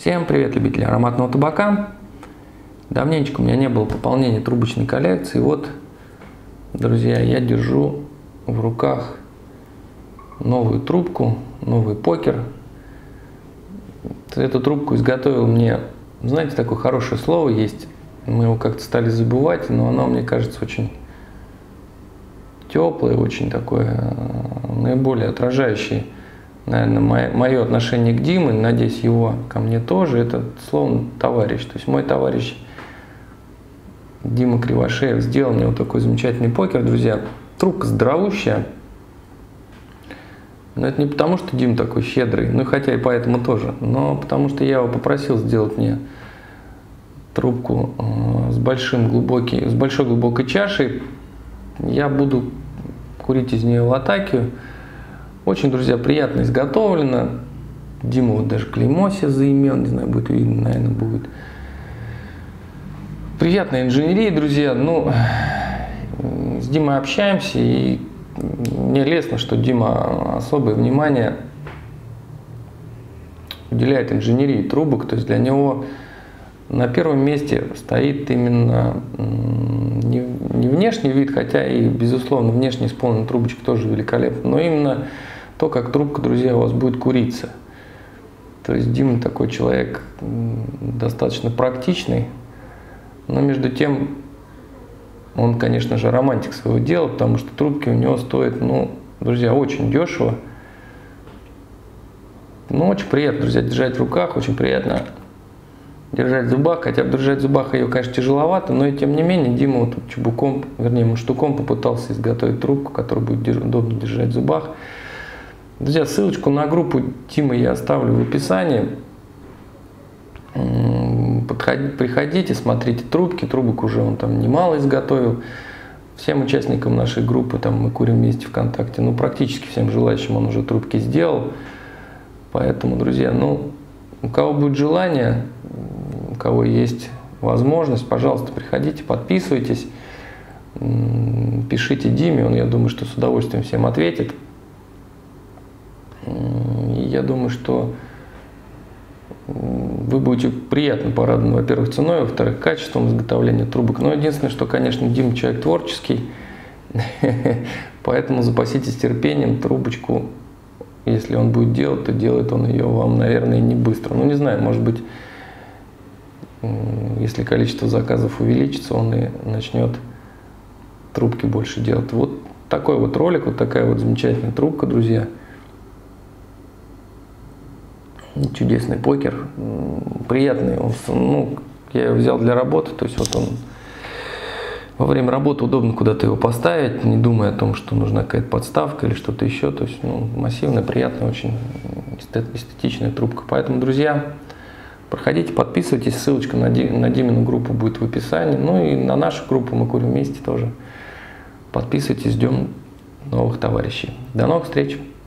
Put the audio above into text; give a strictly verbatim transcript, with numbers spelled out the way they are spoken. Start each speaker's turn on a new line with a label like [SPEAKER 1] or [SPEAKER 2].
[SPEAKER 1] Всем привет, любители ароматного табака. Давненько у меня не было пополнения трубочной коллекции. Вот, друзья, я держу в руках новую трубку, новый покер. Эту трубку изготовил мне, знаете, такое хорошее слово есть. Мы его как-то стали забывать, но оно, мне кажется, очень теплое, очень такое, наиболее отражающее, наверное, мое отношение к Диме, надеюсь, его ко мне тоже. Это словно товарищ. То есть мой товарищ Дима Кривошеев сделал мне вот такой замечательный покер, друзья. Трубка здоровущая. Но это не потому, что Дима такой щедрый, ну хотя и поэтому тоже, но потому что я его попросил сделать мне трубку с, большим глубокий, с большой глубокой чашей. Я буду курить из нее латакию. Очень, друзья, приятно изготовлено. Дима вот даже клеймо себе заимел, не знаю, будет видно, наверное, будет. Приятная инженерия, друзья. Ну, с Димой общаемся, и мне лестно, что Дима особое внимание уделяет инженерии трубок. То есть для него на первом месте стоит именно не, не внешний вид, хотя и, безусловно, внешне исполненная трубочка тоже великолепна, но именно то, как трубка, друзья, у вас будет куриться. То есть Дима такой человек достаточно практичный, но между тем он, конечно же, романтик своего дела, потому что трубки у него стоят, ну, друзья, очень дешево. Ну, очень приятно, друзья, держать в руках, очень приятно держать в зубах, хотя бы держать в зубах ее, конечно, тяжеловато, но и тем не менее Дима вот тут чубуком, вернее, муштуком попытался изготовить трубку, которая будет удобно держать в зубах. Друзья, ссылочку на группу Димы я оставлю в описании. Подходите, приходите, смотрите трубки, трубок уже он там немало изготовил. Всем участникам нашей группы, там мы курим вместе ВКонтакте, ну практически всем желающим он уже трубки сделал. Поэтому, друзья, ну, у кого будет желание, у кого есть возможность, пожалуйста, приходите, подписывайтесь, пишите Диме, он, я думаю, что с удовольствием всем ответит. И я думаю, что вы будете приятно порадованы, во-первых, ценой, во-вторых, качеством изготовления трубок. Но единственное, что, конечно, Дима человек творческий, поэтому запаситесь терпением, трубочку, если он будет делать, то делает он ее вам, наверное, не быстро. Ну, не знаю, может быть, если количество заказов увеличится, он и начнет трубки больше делать. Вот такой вот ролик, вот такая вот замечательная трубка, друзья. Чудесный покер, приятный. Он, ну, я его взял для работы, то есть вот он во время работы удобно куда-то его поставить, не думая о том, что нужна какая-то подставка или что-то еще. То есть, ну, массивная, приятная, очень эстетичная трубка. Поэтому, друзья, проходите, подписывайтесь, ссылочка на, Ди, на Димину группу будет в описании. Ну и на нашу группу «Мы курим вместе» тоже. Подписывайтесь, ждем новых товарищей. До новых встреч!